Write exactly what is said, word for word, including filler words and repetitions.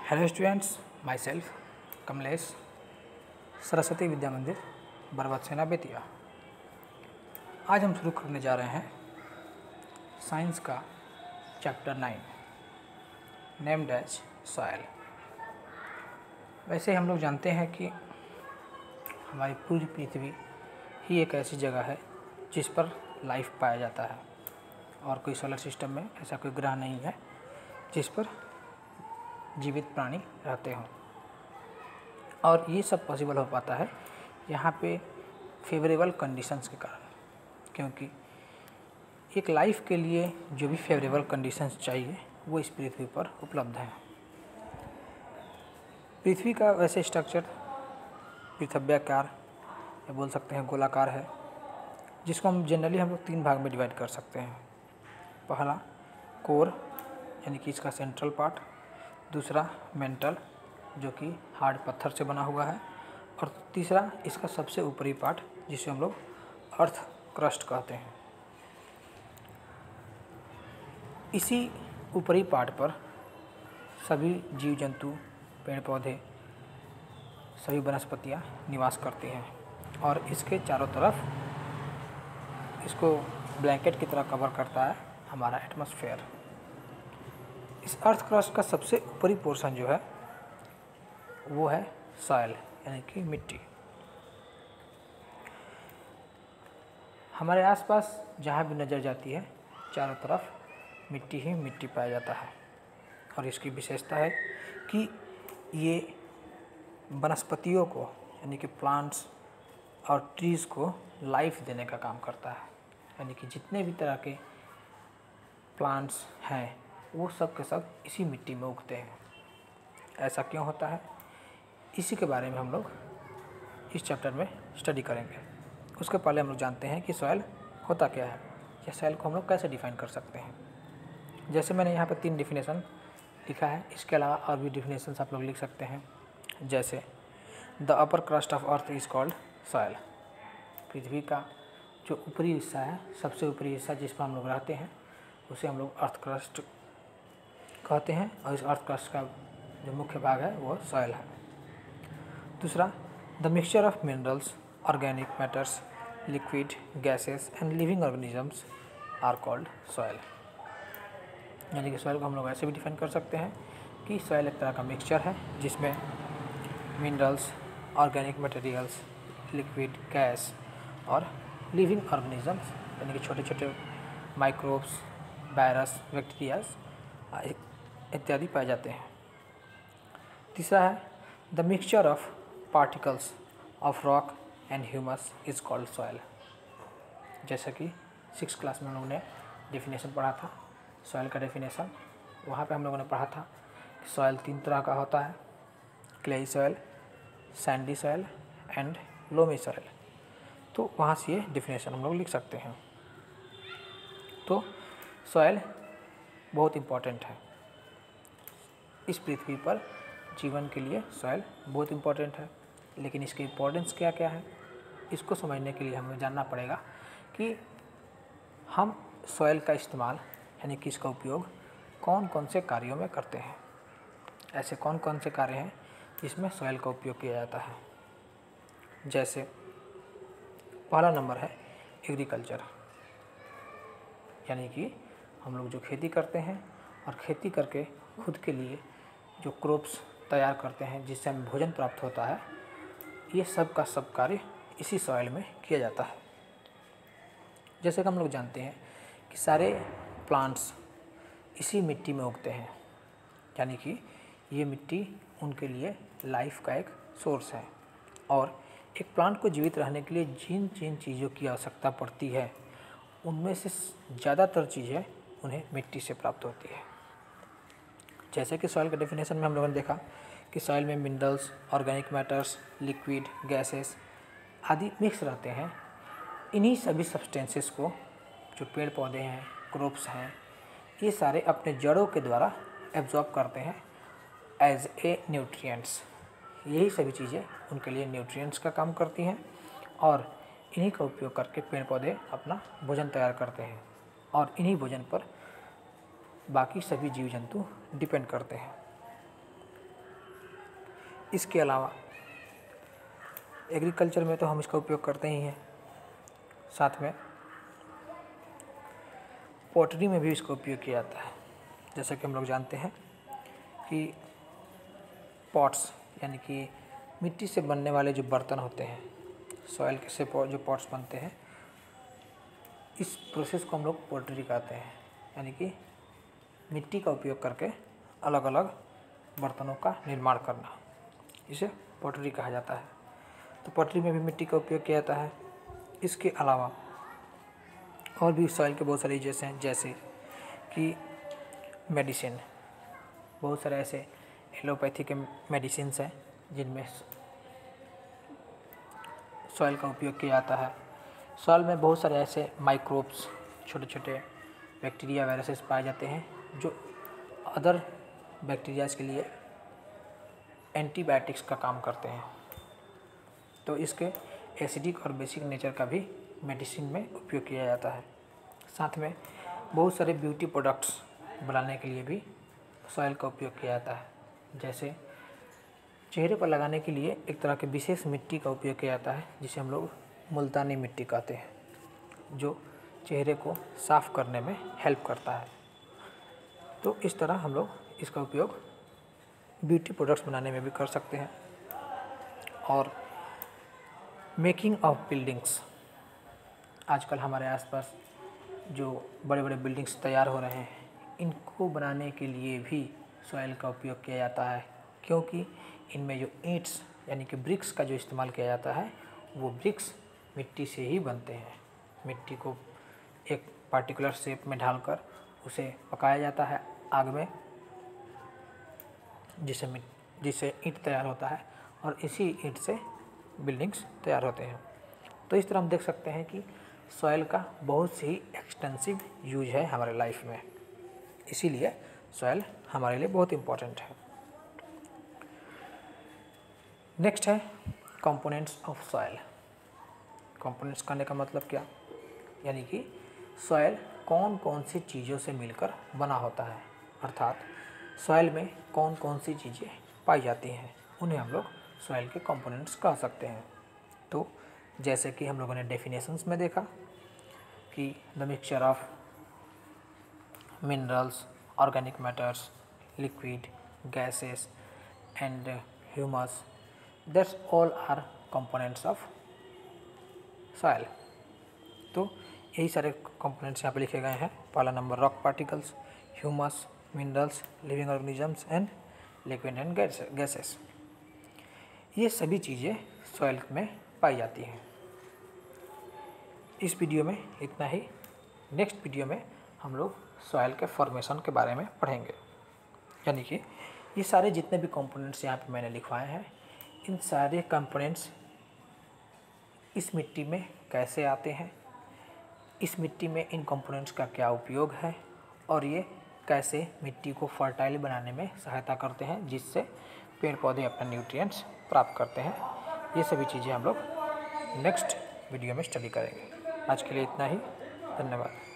Hello students, myself Kamlesh, Saraswati Vidya Mandir Barbat सेना बेतिया। आज हम शुरू करने जा रहे हैं साइंस का chapter nine, named as soil. वैसे हम लोग जानते हैं कि हमारी पूरी पृथ्वी ही एक ऐसी जगह है जिस पर लाइफ पाया जाता है, और कोई सोलर सिस्टम में ऐसा कोई ग्रह नहीं है जिस पर जीवित प्राणी रहते हों। और ये सब पॉसिबल हो पाता है यहाँ पे फेवरेबल कंडीशंस के कारण, क्योंकि एक लाइफ के लिए जो भी फेवरेबल कंडीशंस चाहिए वो इस पृथ्वी पर उपलब्ध हैं। पृथ्वी का वैसे स्ट्रक्चर पृथ्व्याकार या बोल सकते हैं गोलाकार है, जिसको हम जनरली हम लोग तीन भाग में डिवाइड कर सकते हैं। पहला कोर, यानी कि इसका सेंट्रल पार्ट। दूसरा मेंटल, जो कि हार्ड पत्थर से बना हुआ है। और तीसरा इसका सबसे ऊपरी पार्ट, जिसे हम लोग अर्थ क्रस्ट कहते हैं। इसी ऊपरी पार्ट पर सभी जीव जंतु, पेड़ पौधे, सभी वनस्पतियाँ निवास करती हैं, और इसके चारों तरफ इसको ब्लैंकेट की तरह कवर करता है हमारा एटमॉस्फेयर। इस अर्थ क्रस्ट का सबसे ऊपरी पोर्शन जो है वो है सॉइल, यानी कि मिट्टी। हमारे आसपास जहाँ भी नज़र जाती है चारों तरफ मिट्टी ही मिट्टी पाया जाता है, और इसकी विशेषता है कि ये वनस्पतियों को, यानी कि प्लांट्स और ट्रीज़ को लाइफ देने का काम करता है। यानी कि जितने भी तरह के प्लांट्स हैं वो सब के सब इसी मिट्टी में उगते हैं। ऐसा क्यों होता है, इसी के बारे में हम लोग इस चैप्टर में स्टडी करेंगे। उसके पहले हम लोग जानते हैं कि सॉइल होता क्या है, या सॉइल को हम लोग कैसे डिफाइन कर सकते हैं। जैसे मैंने यहाँ पर तीन डिफिनेशन लिखा है, इसके अलावा और भी डिफिनेशन आप लोग लिख सकते हैं। जैसे the upper crust of earth is called soil. पृथ्वी का जो ऊपरी हिस्सा है, सबसे ऊपरी हिस्सा जिस पर हम लोग रहते हैं, उसे हम लोग अर्थ क्रस्ट कहते हैं, और इस अर्थ क्रस्ट का जो मुख्य भाग है वो सॉइल है। दूसरा, the mixture of minerals, organic matters, liquid gases and living organisms are called soil. यानी कि सॉइल को हम लोग ऐसे भी डिफाइन कर सकते हैं कि सॉइल एक तरह का मिक्सचर है जिसमें minerals, organic materials, liquid gas और लिविंग ऑर्गेनिजम्स, यानी कि छोटे छोटे माइक्रोब्स, वायरस, बैक्टीरियाज इत्यादि पाए जाते हैं। तीसरा है the mixture of particles of rock and humus is called soil. जैसा कि सिक्स क्लास में हम लोगों ने डेफिनेशन पढ़ा था सॉइल का डेफिनेशन। वहाँ पे हम लोगों ने पढ़ा था कि सॉइल तीन तरह का होता है, clayey soil, sandy soil and loamy soil. तो वहाँ से ये डेफिनेशन हम लोग लिख सकते हैं। तो सॉइल बहुत इम्पॉर्टेंट है इस पृथ्वी पर, जीवन के लिए सॉइल बहुत इम्पॉर्टेंट है। लेकिन इसकी इम्पोर्टेंस क्या क्या है, इसको समझने के लिए हमें जानना पड़ेगा कि हम सॉइल का इस्तेमाल, यानी कि इसका उपयोग कौन कौन से कार्यों में करते हैं। ऐसे कौन कौन से कार्य हैं जिसमें सॉइल का उपयोग किया जाता है। जैसे पहला नंबर है एग्रीकल्चर, यानी कि हम लोग जो खेती करते हैं और खेती करके खुद के लिए जो क्रॉप्स तैयार करते हैं जिससे हमें भोजन प्राप्त होता है, ये सब का सब कार्य इसी सॉइल में किया जाता है। जैसे कि हम लोग जानते हैं कि सारे प्लांट्स इसी मिट्टी में उगते हैं, यानी कि ये मिट्टी उनके लिए लाइफ का एक सोर्स है। और एक प्लांट को जीवित रहने के लिए जिन जिन चीज़ों की आवश्यकता पड़ती है उनमें से ज़्यादातर चीज़ें उन्हें मिट्टी से प्राप्त होती है। जैसे कि सॉइल के डेफिनेशन में हम लोगों ने देखा कि सॉइल में minerals, organic matters, liquid gases आदि मिक्स रहते हैं। इन्हीं सभी सब्सटेंसेस को जो पेड़ पौधे हैं, क्रॉप्स हैं, ये सारे अपने जड़ों के द्वारा एब्जॉर्ब करते हैं एज ए न्यूट्रिएंट्स। यही सभी चीज़ें उनके लिए न्यूट्रिएंट्स का काम करती हैं, और इन्हीं का उपयोग करके पेड़ पौधे अपना भोजन तैयार करते हैं, और इन्हीं भोजन पर बाकी सभी जीव जंतु डिपेंड करते हैं। इसके अलावा एग्रीकल्चर में तो हम इसका उपयोग करते ही हैं, साथ में पॉटरी में भी इसका उपयोग किया जाता है। जैसा कि हम लोग जानते हैं कि पॉट्स यानी कि मिट्टी से बनने वाले जो बर्तन होते हैं, सॉइल से जो पॉट्स बनते हैं, इस प्रोसेस को हम लोग पॉटरी कहते हैं। यानी कि मिट्टी का उपयोग करके अलग अलग बर्तनों का निर्माण करना, इसे पॉटरी कहा जाता है। तो पॉटरी में भी मिट्टी का उपयोग किया जाता है। इसके अलावा और भी सॉइल के बहुत सारे यूजेस हैं, जैसे कि मेडिसिन, बहुत सारे ऐसे एलोपैथी के मेडिसिन हैं जिनमें सॉइल का उपयोग किया जाता है। सॉइल में बहुत सारे ऐसे माइक्रोब्स, छोटे छोटे बैक्टीरिया वायरसेस पाए जाते हैं जो अदर बैक्टीरियाज के लिए एंटीबायोटिक्स का काम करते हैं। तो इसके एसिडिक और बेसिक नेचर का भी मेडिसिन में उपयोग किया जाता है। साथ में बहुत सारे ब्यूटी प्रोडक्ट्स बनाने के लिए भी सॉइल का उपयोग किया जाता है। जैसे चेहरे पर लगाने के लिए एक तरह के विशेष मिट्टी का उपयोग किया जाता है जिसे हम लोग मुल्तानी मिट्टी कहते हैं, जो चेहरे को साफ़ करने में हेल्प करता है। तो इस तरह हम लोग इसका उपयोग ब्यूटी प्रोडक्ट्स बनाने में भी कर सकते हैं। और मेकिंग ऑफ बिल्डिंग्स, आजकल हमारे आसपास जो बड़े बड़े बिल्डिंग्स तैयार हो रहे हैं, इनको बनाने के लिए भी सॉइल का उपयोग किया जाता है, क्योंकि इनमें जो ईंट्स यानी कि ब्रिक्स का जो इस्तेमाल किया जाता है, वो ब्रिक्स मिट्टी से ही बनते हैं। मिट्टी को एक पार्टिकुलर शेप में ढालकर उसे पकाया जाता है आग में, जिससे जिससे ईंट तैयार होता है और इसी ईंट से बिल्डिंग्स तैयार होते हैं। तो इस तरह हम देख सकते हैं कि सॉइल का बहुत ही एक्सटेंसिव यूज है हमारे लाइफ में, इसीलिए सॉइल हमारे लिए बहुत इम्पोर्टेंट है। नेक्स्ट है कंपोनेंट्स ऑफ सॉइल। कंपोनेंट्स कहने का मतलब क्या, यानी कि सॉइल कौन कौन सी चीज़ों से मिलकर बना होता है, अर्थात सॉइल में कौन कौन सी चीज़ें पाई जाती हैं, उन्हें हम लोग सॉइल के कंपोनेंट्स कह सकते हैं। तो जैसे कि हम लोगों ने डेफिनेशंस में देखा कि the mixture of minerals, organic matters, liquid, gases and humus, that's all are components of soil. तो यही सारे कंपोनेंट्स यहाँ पे लिखे गए हैं। पहला number rock particles, humus, minerals, living organisms and liquid and gases. ये सभी चीज़ें सॉइल में पाई जाती हैं। इस वीडियो में इतना ही। नेक्स्ट वीडियो में हम लोग सॉइल के फॉर्मेशन के बारे में पढ़ेंगे, यानी कि ये सारे जितने भी कंपोनेंट्स यहाँ पे मैंने लिखवाए हैं, इन सारे कंपोनेंट्स इस मिट्टी में कैसे आते हैं, इस मिट्टी में इन कंपोनेंट्स का क्या उपयोग है, और ये कैसे मिट्टी को फर्टाइल बनाने में सहायता करते हैं, जिससे पेड़ पौधे अपने न्यूट्रिएंट्स प्राप्त करते हैं। ये सभी चीज़ें हम लोग नेक्स्ट वीडियो में स्टडी करेंगे। आज के लिए इतना ही। धन्यवाद।